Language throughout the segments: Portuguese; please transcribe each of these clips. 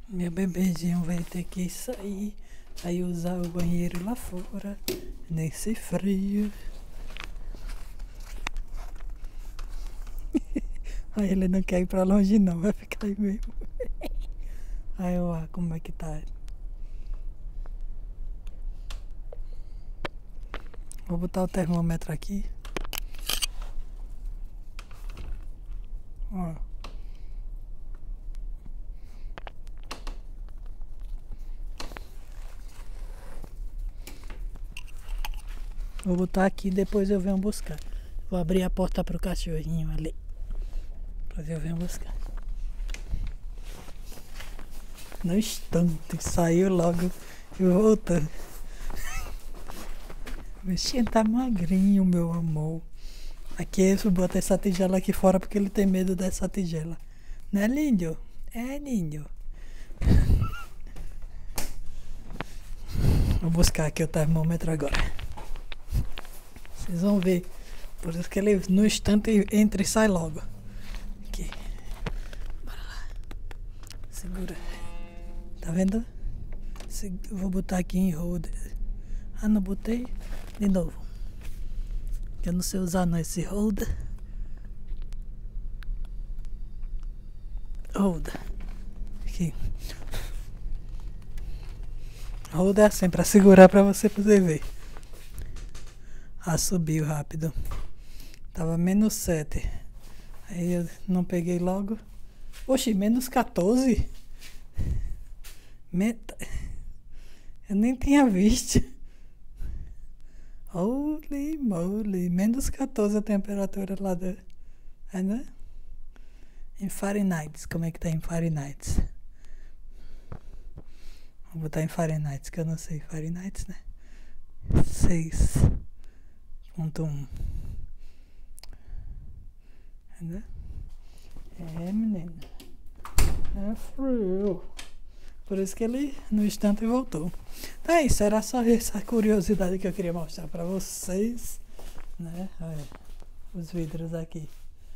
Meu bebezinho vai ter que sair, aí usar o banheiro lá fora, nesse frio. Aí ele não quer ir pra longe não, vai ficar aí mesmo. Aí ó, como é que tá. Vou botar o termômetro aqui. Ó. Vou botar aqui, depois eu venho buscar. Vou abrir a porta pro cachorrinho ali. Depois eu venho buscar. No instante, saiu logo e voltou. O bichinho tá magrinho, meu amor. Aqui eu boto essa tigela aqui fora porque ele tem medo dessa tigela. Não é lindo? É lindo. Vou buscar aqui o termômetro agora. Vocês vão ver. Por isso que ele no instante entra e sai logo. Aqui. Bora lá. Segura. Tá vendo? Vou botar aqui em hold. Ah, não botei? De novo. Que eu não sei usar não esse hold. Hold. Aqui. Hold é assim, pra segurar pra você poder ver. Ah, subiu rápido. Tava -7. Aí eu não peguei logo. Oxi, -14? Eu nem tinha visto. Holy moly. -14 a temperatura lá do... né? Em Fahrenheit. Como é que tá em Fahrenheit? Vou botar em Fahrenheit, que eu não sei Fahrenheit, né? 6.1. Entendeu? É, menina. É frio. Por isso que ele, no instante, voltou. Então é isso, era só essa curiosidade que eu queria mostrar pra vocês. Né? Olha, os vidros aqui.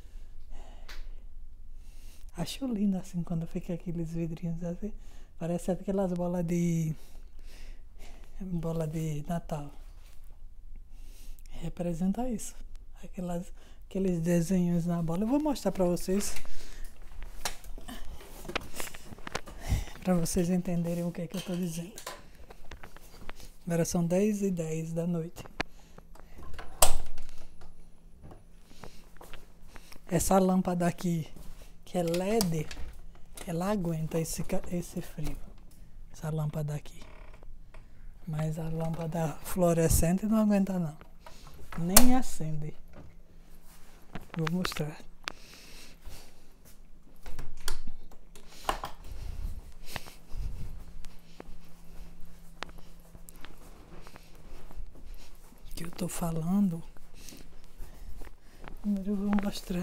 Acho lindo assim, quando fica aqueles vidrinhos assim. Parece aquelas bolas de Natal. Representa isso. Aqueles desenhos na bola. Eu vou mostrar pra vocês. Pra vocês entenderem o que é que eu tô dizendo. Agora são 10h10 da noite. Essa lâmpada aqui, que é LED, ela aguenta esse frio. Essa lâmpada aqui. Mas a lâmpada fluorescente não aguenta não. Nem acende. Vou mostrar. Que eu tô falando. Primeiro eu vou mostrar.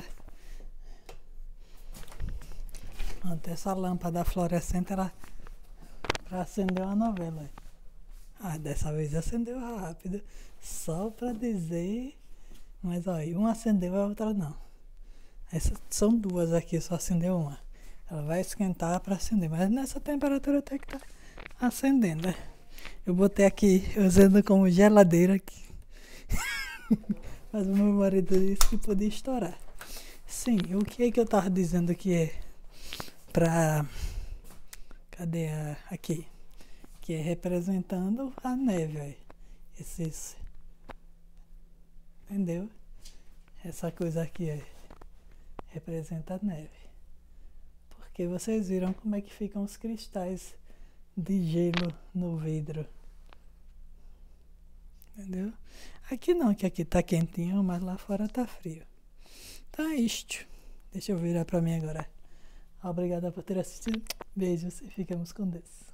Pronto, essa lâmpada fluorescente era para acender uma novela. Ah, dessa vez acendeu rápido. Só para dizer. Mas olha, uma acendeu e a outra não. Essas são duas aqui, só acendeu uma. Ela vai esquentar para acender. Mas nessa temperatura até que tá acendendo, né? Eu botei aqui usando como geladeira aqui. Mas o meu marido disse que podia estourar. Sim, o que é que eu tava dizendo que é pra... Cadê aqui? Que é representando a neve, aí. Esses... Entendeu? Essa coisa aqui representa a neve. Porque vocês viram como é que ficam os cristais de gelo no vidro. Entendeu? Aqui não, que aqui tá quentinho, mas lá fora tá frio. Então é isto. Deixa eu virar pra mim agora. Obrigada por ter assistido. Beijos e ficamos com Deus.